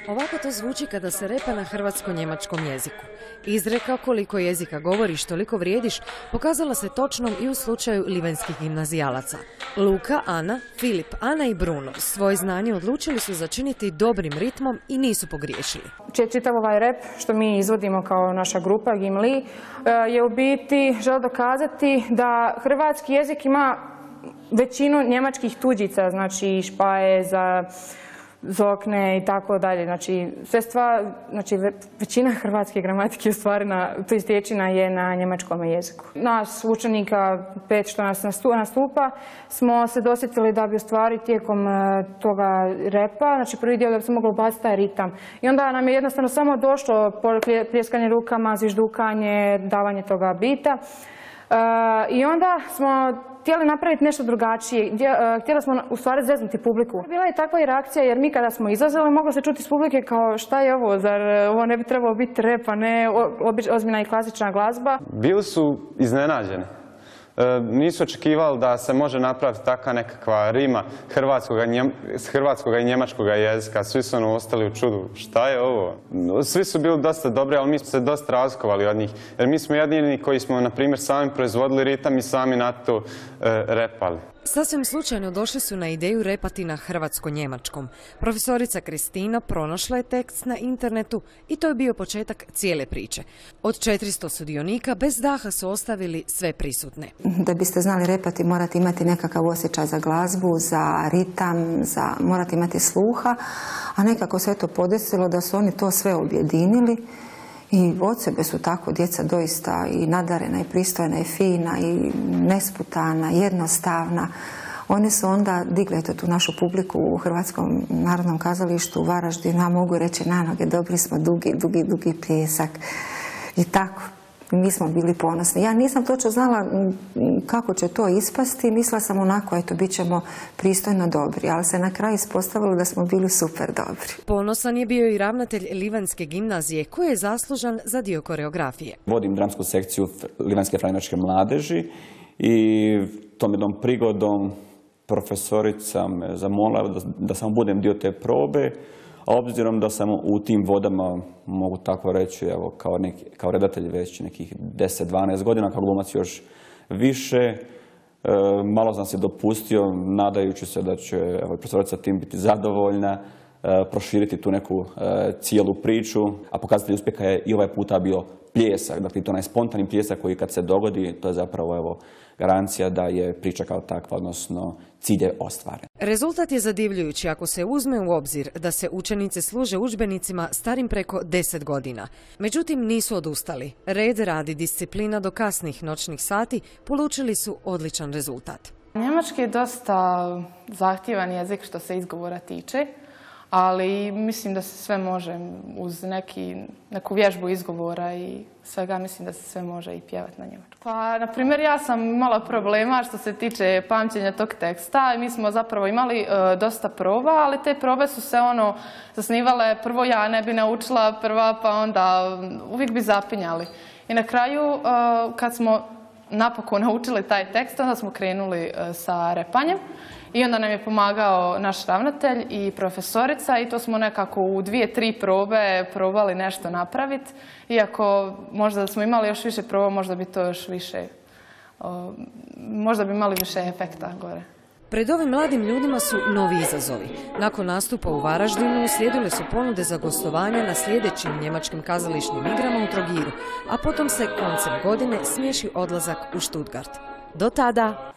Ovako to zvuči kada se repa na hrvatsko-njemačkom jeziku. Izreka koliko jezika govoriš, toliko vrijediš, pokazala se točnom i u slučaju livanjskih gimnazijalaca. Luka, Ana, Filip, Ana i Bruno svoje znanje odlučili su začiniti dobrim ritmom i nisu pogriješili. Čitav ovaj rep što mi izvodimo kao naša grupa Gimli je u biti želi dokazati da hrvatski jezik ima većinu njemačkih tuđica, znači špaje, zokne i tako dalje. Znači, većina hrvatske gramatike u stvari to istječina je na njemačkom jeziku. Nas učenika 5 što nas nastupa smo se dosjetili da bi u stvari tijekom toga repa, znači prvi dio da bi se moglo ubaciti taj ritam. I onda nam je jednostavno samo došlo pljeskanje rukama, zviždukanje, davanje toga bita. I onda smo htjeli napraviti nešto drugačije, htjeli smo u stvari zeznuti publiku. Bila je takva i reakcija jer mi kada smo izlazili moglo se čuti iz publike kao šta je ovo, zar ovo ne bi trebalo biti rep, a ne ozbiljna i klasična glazba. Bili su iznenađeni. Nisu očekivali da se može napraviti takva nekakva rima hrvatskog i njemačkog jezika. Svi su ostali u čudu. Šta je ovo? Svi su bili dosta dobri, ali mi smo se dosta razlikovali od njih. Jer mi smo jedini koji smo, na primjer, sami proizvodili ritam i sami na to repali. Sasvim slučajno došli su na ideju repati na hrvatsko-njemačkom. Profesorica Kristina pronašla je tekst na internetu i to je bio početak cijele priče. Od 400 sudionika bez daha su ostavili sve prisutne. Da biste znali repati morate imati nekakav osjećaj za glazbu, za ritam, morate imati sluha, a nekako se to podesilo da su oni to sve objedinili. I od sebe su tako djeca doista i nadarena, i pristojna, i fina, i nesputana, jednostavna. Oni su onda digli tu našu publiku u Hrvatskom narodnom kazalištu u Varaždinu, a mogu reći na noge, dobili smo dugi pljesak. I tako. Mi smo bili ponosni. Ja nisam točno znala kako će to ispasti. Mislila sam onako, eto, bit ćemo pristojno dobri. Ali se na kraju ispostavilo da smo bili super dobri. Ponosan je bio i ravnatelj Livanjske gimnazije, koji je zaslužan za dio koreografije. Vodim dramsku sekciju Livanjske franjevačke mladeži i tom jednom prigodom profesorica me zamolila da samo budem dio te probe. A obzirom da sam u tim vodama, mogu tako reći, evo, kao redatelj već nekih 10-12 godina, kao glumac još više, malo sam se dopustio, nadajući se da će profesorica tim biti zadovoljna, proširiti tu neku cijelu priču, a pokazatelj uspjeha je i ovaj puta bio pljesak. Dakle, to onaj spontani pljesak koji kad se dogodi, to je zapravo garancija da je priča kao takva, odnosno cilj je ostvaren. Rezultat je zadivljujući ako se uzme u obzir da se učenice služe udžbenicima starim preko 10 godina. Međutim, nisu odustali. Red, rad i disciplina do kasnih noćnih sati polučili su odličan rezultat. Njemački je dosta zahtjevan jezik što se izgovora tiče, ali mislim da se sve može uz neku vježbu izgovora i svega, mislim da se sve može i pjevati na njemačkom. Pa, na primjer, ja sam imala problema što se tiče pamćenja tog teksta. Mi smo zapravo imali dosta proba, ali te probe su se zasnivale, prvo ja ne bi naučila prva, pa onda uvijek bi zapinjali. I na kraju, kad smo napokon naučili taj tekst, onda smo krenuli sa repanjem. I onda nam je pomagao naš ravnatelj i profesorica i to smo nekako u 2-3 probe probali nešto napraviti. Iako možda da smo imali još više proba, možda bi to još više, možda bi imali više efekta gore. Pred ovim mladim ljudima su novi izazovi. Nakon nastupa u Varaždinu uslijedile su ponude za gostovanje na sljedećim njemačkim kazališnim igrama u Trogiru, a potom se koncem godine smiješi odlazak u Stuttgart. Do tada...